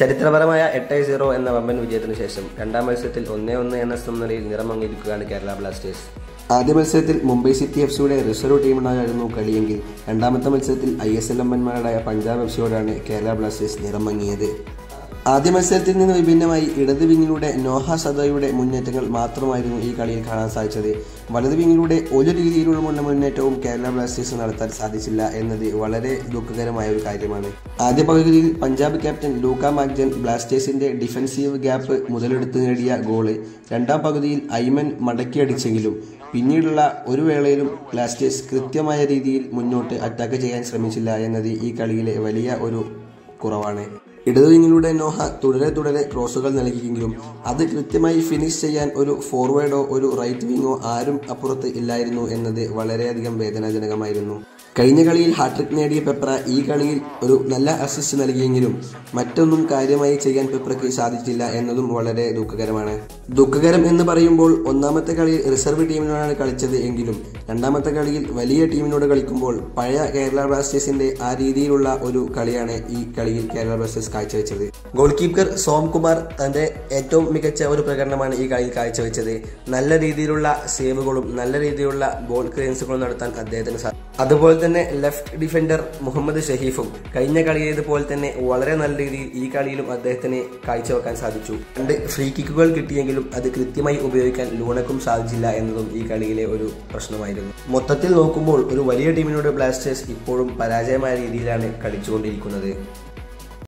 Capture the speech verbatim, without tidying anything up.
ചരിത്രപരമായ എട്ട് സീറോ എന്ന വമ്പൻ വിജയത്തിനു ശേഷം രണ്ടാം മത്സരത്തിൽ ഒന്നേ ഒന്ന് എന്ന സമനിലയിൽ നിറമങ്ങിയിരിക്കുകയാണ് കേരള ബ്ലാസ്റ്റേഴ്സ്. ആദ്യ മത്സരത്തിൽ മുംബൈ സിറ്റി എഫ് സിയുടെ റിസർവ് ടീമിനായിരുന്നു കളിയെങ്കിൽ രണ്ടാമത്തെ മത്സരത്തിൽ ഐ എസ് എൽ അമ്പന്മാരായ പഞ്ചാബ് എഫ് സിയോടാണ് കേരള ബ്ലാസ്റ്റേഴ്സ് നിറമങ്ങിയത്. ആദ്യ മത്സരത്തിൽ നിന്ന് വിഭിന്നമായി ഇടത് വിങ്ങിലൂടെ നോഹ സദോയുടെ മുന്നേറ്റങ്ങൾ മാത്രമായിരുന്നു ഈ കളിയിൽ കാണാൻ സാധിച്ചത്. വലത് വിങ്ങിലൂടെ ഒരു രീതിയിലുള്ള മുന്നേറ്റവും കേരള ബ്ലാസ്റ്റേഴ്സ് നടത്താൻ സാധിച്ചില്ല എന്നത് വളരെ ദുഃഖകരമായ ഒരു കാര്യമാണ്. ആദ്യ പകുതിയിൽ പഞ്ചാബ് ക്യാപ്റ്റൻ ലൂക്ക മാക്ജൻ ബ്ലാസ്റ്റേഴ്സിന്റെ ഡിഫൻസീവ് ഗ്യാപ്പ് മുതലെടുത്ത് നേടിയ ഗോള് രണ്ടാം പകുതിയിൽ ഐമൻ മടക്കിയടിച്ചെങ്കിലും പിന്നീടുള്ള ഒരു വേളയിലും ബ്ലാസ്റ്റേഴ്സ് കൃത്യമായ രീതിയിൽ മുന്നോട്ട് അറ്റാക്ക് ചെയ്യാൻ ശ്രമിച്ചില്ല എന്നത് ഈ കളിയിലെ വലിയ ഒരു കുറവാണ്. ഇടതു വിങ്ങിലൂടെ നോഹ തുടരെ തുടരെ ക്രോസുകൾ നൽകിയെങ്കിലും അത് കൃത്യമായി ഫിനിഷ് ചെയ്യാൻ ഒരു ഫോർവേഡോ ഒരു റൈറ്റ് വിങ്ങോ ആരും അപ്പുറത്ത് ഇല്ലായിരുന്നു എന്നത് വളരെയധികം വേദനാജനകമായിരുന്നു. കഴിഞ്ഞ കളിയിൽ ഹാട്രിക് നേടിയ പെപ്ര ഈ കളിയിൽ ഒരു നല്ല അസിസ്റ്റ് നൽകിയെങ്കിലും മറ്റൊന്നും കാര്യമായി ചെയ്യാൻ പെപ്രയ്ക്ക് സാധിച്ചില്ല എന്നതും വളരെ ദുഃഖകരമാണ്. ദുഃഖകരം എന്ന് പറയുമ്പോൾ ഒന്നാമത്തെ കളിയിൽ റിസർവ് ടീമിനോടാണ് കളിച്ചത് എങ്കിലും രണ്ടാമത്തെ കളിയിൽ വലിയ ടീമിനോട് കളിക്കുമ്പോൾ പഴയ കേരള ബ്ലാസ്റ്റേഴ്സിന്റെ ആ രീതിയിലുള്ള ഒരു കളിയാണ് ഈ കളിയിൽ കേരള ബ്ലാസ്റ്റേഴ്സ് കാഴ്ചവെച്ചത്. ഗോൾ കീപ്പർ സോംകുമാർ തന്റെ ഏറ്റവും മികച്ച ഒരു പ്രകടനമാണ് ഈ കളിയിൽ കാഴ്ചവെച്ചത്. നല്ല രീതിയിലുള്ള സേവുകളും നല്ല രീതിയിലുള്ള ബോൾ ക്ലിയറൻസുകളും നടത്താൻ അദ്ദേഹത്തിന് സാധിച്ചു. അതുപോലെ തന്നെ ലെഫ്റ്റ് ഡിഫൻഡർ മുഹമ്മദ് ഷഹീഫും കഴിഞ്ഞ കളിയേതുപോലെ തന്നെ വളരെ നല്ല രീതിയിൽ ഈ കളിയിലും അദ്ദേഹത്തിന് കാഴ്ചവെക്കാൻ സാധിച്ചു. രണ്ട് ഫ്രീ കിക്കുകൾ കിട്ടിയെങ്കിലും അത് കൃത്യമായി ഉപയോഗിക്കാൻ ലൂണക്കും സാധിച്ചില്ല എന്നതും ഈ കളിയിലെ ഒരു പ്രശ്നമായിരുന്നു. മൊത്തത്തിൽ നോക്കുമ്പോൾ ഒരു വലിയ ടീമിനോട് ബ്ലാസ്റ്റേഴ്സ് ഇപ്പോഴും പരാജയമായ രീതിയിലാണ് കളിച്ചുകൊണ്ടിരിക്കുന്നത്.